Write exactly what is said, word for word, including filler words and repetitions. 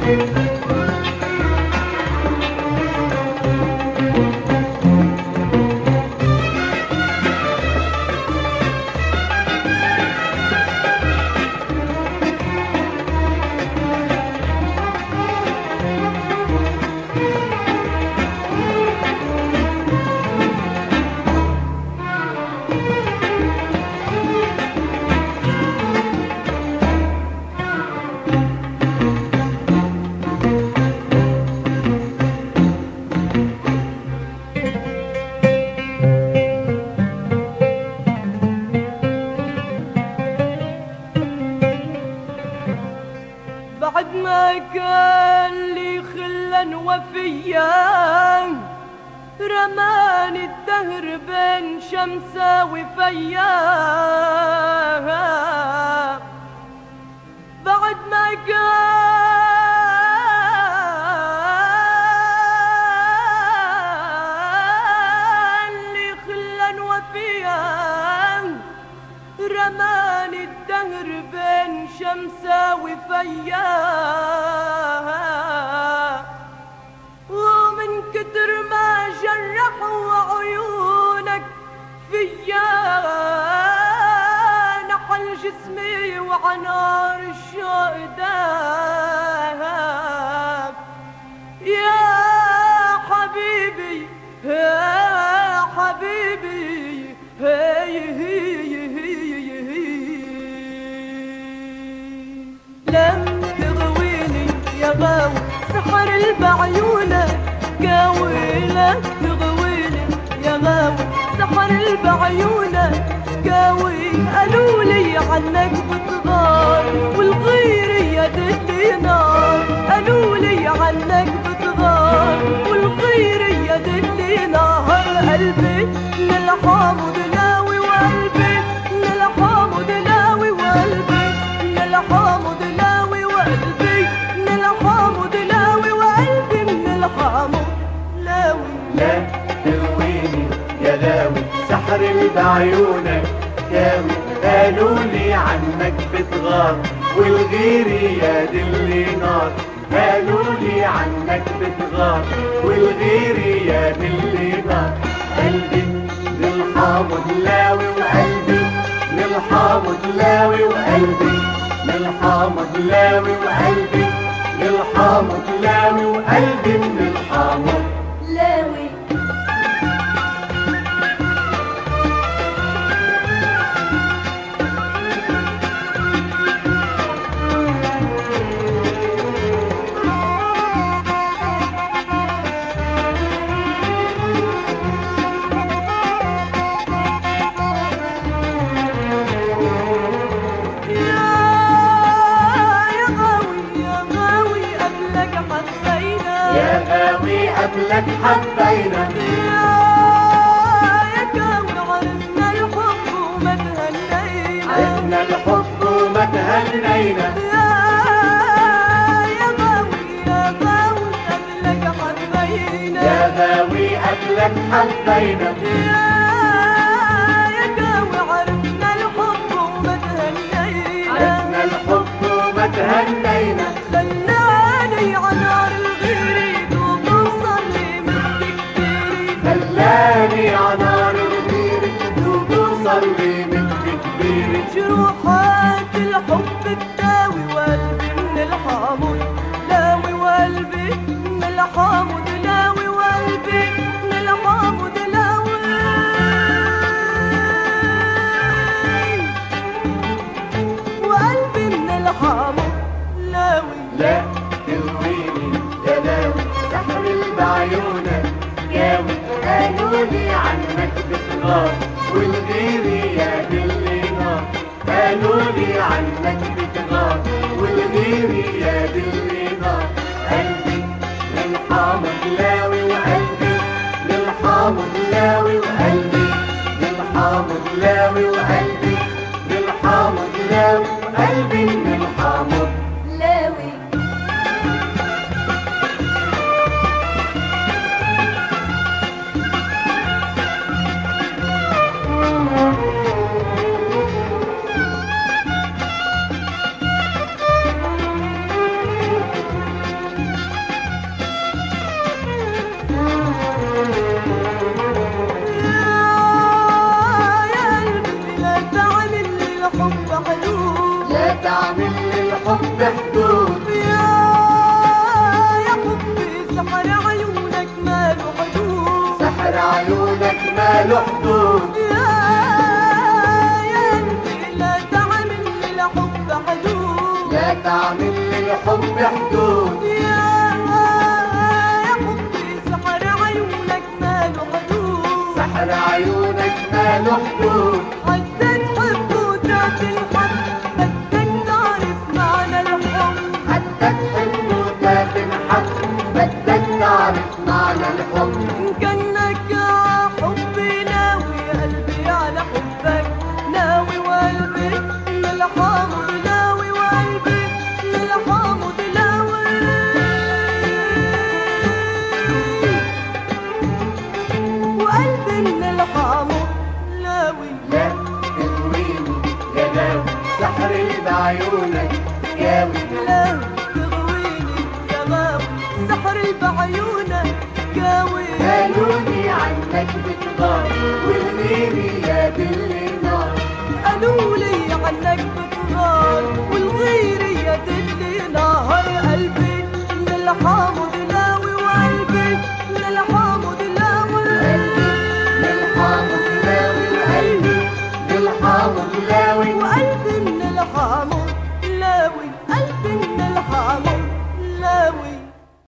بعد ما كان لي خلا وفيا رماني الدهر بين شمسة وفيا. بعد ما كان لي خلا وفيا رماني الدهر بين شمسة وفيا. ومن كتر ما جرحوا عيونك فيا نحل جسمي وعنار الشوق داب. يا حبيبي يا حبيبي هي هي لم تغويني يا غاوي سحر بعيونك قاوي. لم تغويني يا غاوي سحر بعيونك قاوي. قالولي عنك بتغار والغير يدلي نار. قالولي عنك بتغار والغير يدلي نار. قلبي نلحام ودلاوي وقلبي نلحام ودلاوي وقلبي نلحام ودلاوي وقلبي نلحام ودلاوي وقلبي نلحام ودلاوي. لا تغويني يا غاوي سحر بعيونك كاوي. قالولي عنك بتغار والغير يدلي نار. قالولي عنك بتغار والغير يدلي نار. قلبي نلحام ودلاوي وقلبي نلحام ودلاوي وقلبي نلحام ودلاوي وقلبي نلحام ودلاوي وقلبي نلحام ودلاوي. قبلك حبينا يا قاوي عرفنا الحب وما تهنينا. عرفنا الحب وما تهنينا. يا يا غاوي يا غاوي قبلك حبينا. يا غاوي قبلك حبينا. يا يا قاوي عرفنا الحب وما تهنينا. عرفنا الحب وما تهنينا. خلاني على نار الغير خلاني عنار الغير دوب وصلي مثل كبير. جروحات الحب تداوي وقلبي من الحامض لاوي. وقلبي من الحامض لاوي وقلبي من الحامض لاوي. وقلبي من الحامض لاوي. لا تغويني يا لاوي سحر بعيونك قاوي. قالولي عنك بتغار والغير يدلي نار. قالولي عنك بتغار والغير يدلي نار. قلبي للحام ودلاوي وقلبي للحام ودلاوي وقلبي للحام ودلاوي وقلبي للحام ودلاوي وقلبي للحام ودلاوي. للحب حدود. يا يا حبي سحر عيونك ماله حدود. سحر عيونك ماله حدود. يا يا قلبي لا تعمل للحب حدود. لا تعمل للحب حدود. يا يا حبي سحر عيونك ماله حدود. سحر عيونك ماله حدود. حتى تحب وتعطي الحب بدك تعرف معنى الحب. حتى تحب وتنحب بدك تعرف معنى الحب. كأنك حبي ناوي قلبي على حبك ناوي وقلبي للحامض ناوي وقلبي للحامض ناوي. وقلبي للحامض ناوي. لا تغويني يا ناوي سحر بعيونك جاوي. لا تغويني يا غاوي سحر بعيونك جاوي. قالوني عنك بتغار والغيري يا باللي نار. قالوا لي عنك بتغار والغير